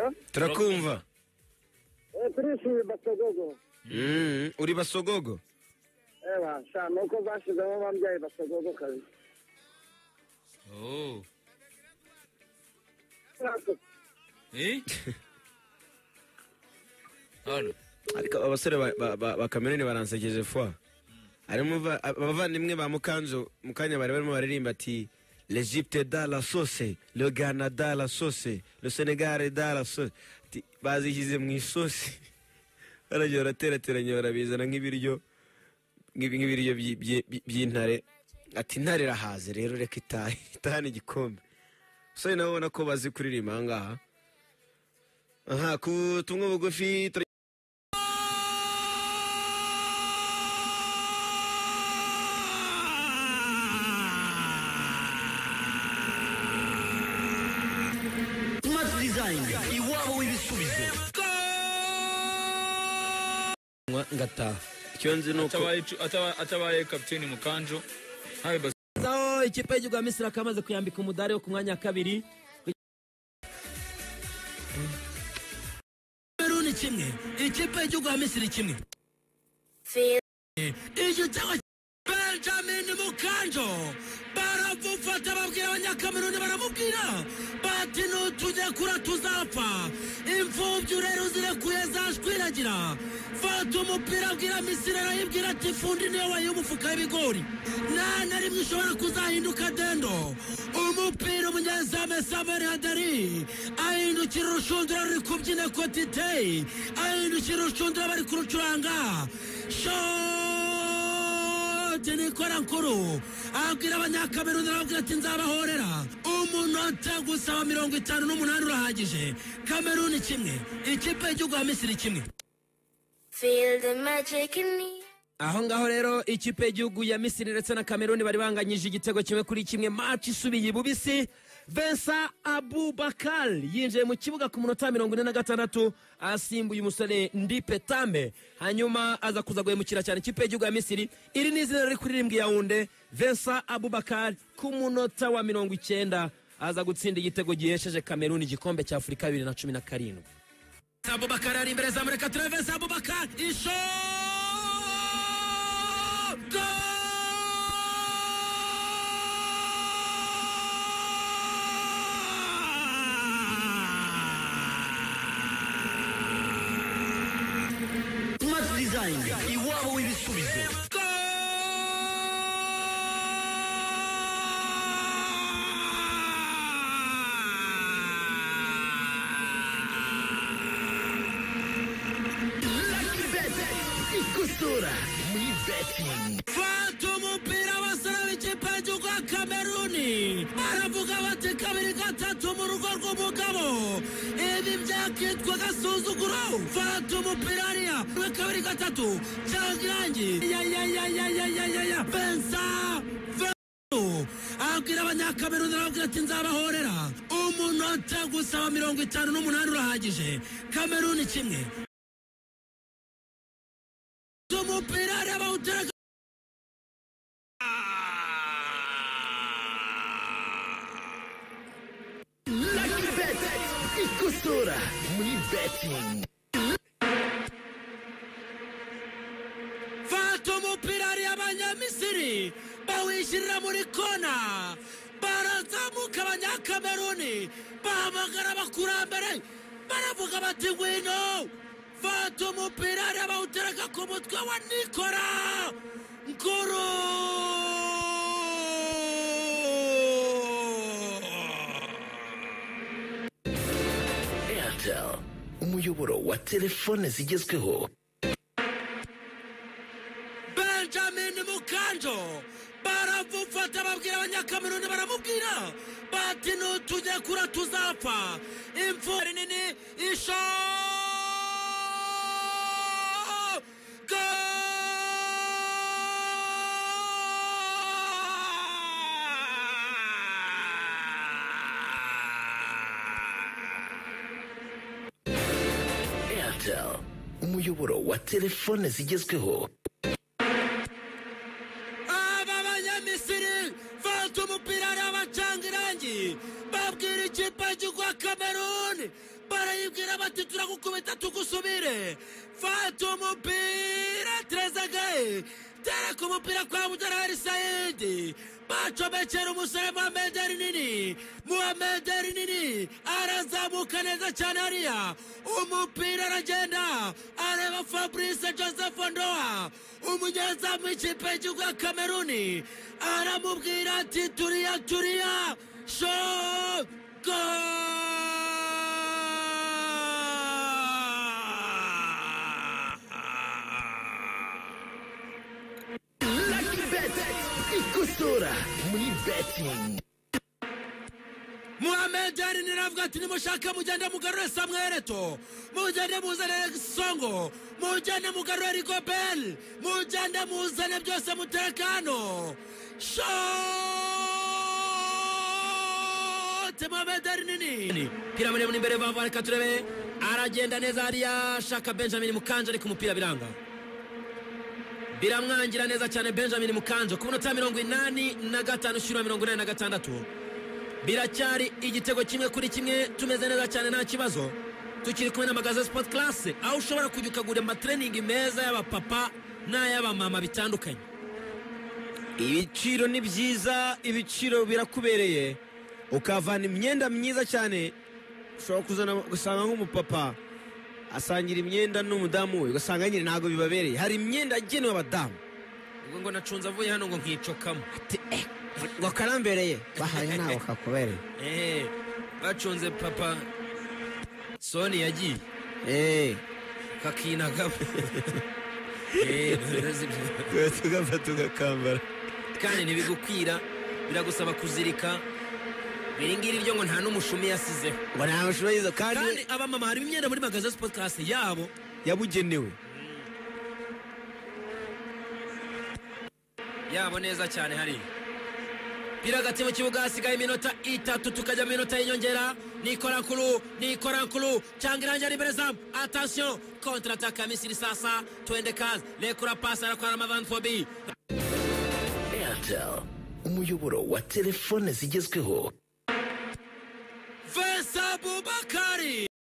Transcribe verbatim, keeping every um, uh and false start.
Turakumva. Eh Trishi Basogogo. Mm, uri Basogogo? Ewa, sha nuko bashizemo bambyaye Basogogo kazi. Oh. Eh? Hano. Ariko abasore ba Cameroon baransekeje fwa. Arimo abavandimwe ba Mukanzo mukanya bari barimo baririmba ati l'Egypte dans la sauce, le Ghana dans la sauce, le Sénégal dans la sauce. Bazihize mu isosi. Baraje baraterateranya barabizana nk'ibiryo nk'ibiryo by'intare. Ati intare rahaze rero reka itahe itahana igikombe. So nawe ubona ko bazi kuririmba ngaha. Aha ku tumwe bugufi iwabo w'ibisubizo ngata cyonze nuko atabaye kapiteni Mukanjo hawe bazaho ikipe y'Igihugu ya Misiri kamaze kuyambika umudari wo ku mwanya kabiri. Cameroon kimwe ikipe y'Igihugu ya Misiri kimwe iyo cyangwa Benjamin Mukanjo baravufata babwira abanyakameruni baramubwira bati nutujya kura tuzapfa imfubyi rero zirekuye zashwiragira fata umupira abwira Misiri arayibwira ati fundi niyo waye umufuka w'ibigori nta na rimwe ushobora kuzahinduka dendo umupira umunyezamu Samuel Hadari ahindukira urushundura ruri kubyina kotite ahindukira urushundura bari kurucuranga Nikora nkuru abwira abanyakameruni arabwira ati nzabahorera umunota gusa wa mirongo itanu n'umunani urahagije. Cameroon kimwe ikipe y'Igihugu ya Misiri kimwe. Feel the magic in me. Aho ngaho rero ikipe y'Igihugu ya Misiri ndetse na Cameroon bari banganyije igitego kimwe kuri kimwe. Match isubiye bubisi. Vincent Aboubakar yinjiye mu kibuga ku munota mirongo ine na gatandatu asimbuye umusore Ndipe Tambe, hanyuma aza kuza guhemukira cyane ikipe y'Igihugu ya Misiri. Iri ni izina riri kuririmbwa Yaounde. Vincent Aboubakar ku munota wa mirongo icyenda aza gutsinda igitego gihesheje Cameroon igikombe cya Afurika bibiri na cumi na karindwi. Aboubakar ari imbere za Mureka Travis Aboubakar isho iwabo w'ibisubizo Lucky Bet ikosora muri betting. Fata umupira basara w'ikipe y'Igihugu ya Cameroon baravuga bati kabiri gatatu mu rugo rw'umugabo ibi byakitwa gasuzuguro. Fata umupira ariya kabiri gatatu cyangwa irangi ya ya ya ya ya ya ya ya Bensa abwira abanyakameruni arabwira ati nzabahorera umunota gusa wa mirongo itanu n'umunani urahagije. Cameroon kimwe umupira ariya bawutera Lucky Bet ikosora muri betting. Fata umupira ariya abanyamisiri bawishyirira muri kona barazamuka abanyakameruni bahamagara abakurambere baravuga bati ngwino. Fata umupira ariya bawutereka ku mutwe wa Nikora Nkuru. Airtel umuyoboro wa telefone zigezweho. Benjamin Mukanjo baravufata babwira abanyakameruni baramubwira bati nutujya kura tuzapfa imfubyi nini isho Airtel umuyoboro wa telefone zigezweho. aba banyamisiri fata umupira ari abacanga irangi babwira ikipe y'Igihugu ya Cameroon bara barayibwira bati turagukubita tugusubire fata umupira Trezeguet tereka umupira kwa Abdulrahman Saidi bacomekera umusore Mohamed Elneny Mohamed Elneny arazamuka neza cyane hariya umupira aragenda areba Fabrice Joseph Ondoa umunyezamu w'ikipe y'igihugu ya Kameruni aramubwira ati turiya turiya shot Lucky Bet ikosora muri betting. Mohamed Elneny aravuga ati nimushaka mugende mugarure Samuel Eto'o mugende muzane Songo mugende mugarure Rigobert mugende muzane byose mutekano shot Mohamed Elneny piramide muri imbere bava reka turebe aragenda neza hariya shaka Benjamin Mukanja ariko umupira biranga biramwangira neza cyane Benjamin Mukanja ku minota mirongo inani na gatanu shira mirongo inani na gatandatu biracyari igitego kimwe kuri kimwe tumeze neza cyane nta kibazo tukiri kumwe na Magaze Sport Class aho ushobora kujya ukagura amatraining meza y'abapapa n'ay'abamama bitandukanye. Ibiciro ni byiza, ibiciro birakubereye, ukavana imyenda myiza cyane. Ushobora kuzana gusanga nk'umupapa asangira imyenda n'umudamu we ugasanga nyine ntago bibabereye. Hari imyenda agenewe abadamu. Ubwo ngo nacunza avuye hano ngo nkicokamo ati eh ngo karambereye bahaye nawe kakubereye. eh bacunze papa Soni yagiye eh kakinaga eh tugafata tugakambara kandi ntibigukwira biragusaba kuzirika biringiri byo ngo nta n'umushumi yasizeho ngo nta mushumi yizo kandi kandi abamama hari imyenda muri Magaze Sport Class yabo yabugenewe yabo neza cyane hari biragati mu kibuga hasigaye iminota itatu tukajya mu minota y'inyongera Nicolas Nkulu Nicolas Nkulu cyangwa irangira imbere zamu attention contre attaque ya Misiri sasa twende kazi lekura pasi arakora Ramadan Fobi Airtel umuyoboro wa telefone zigezweho. Vincent Aboubakar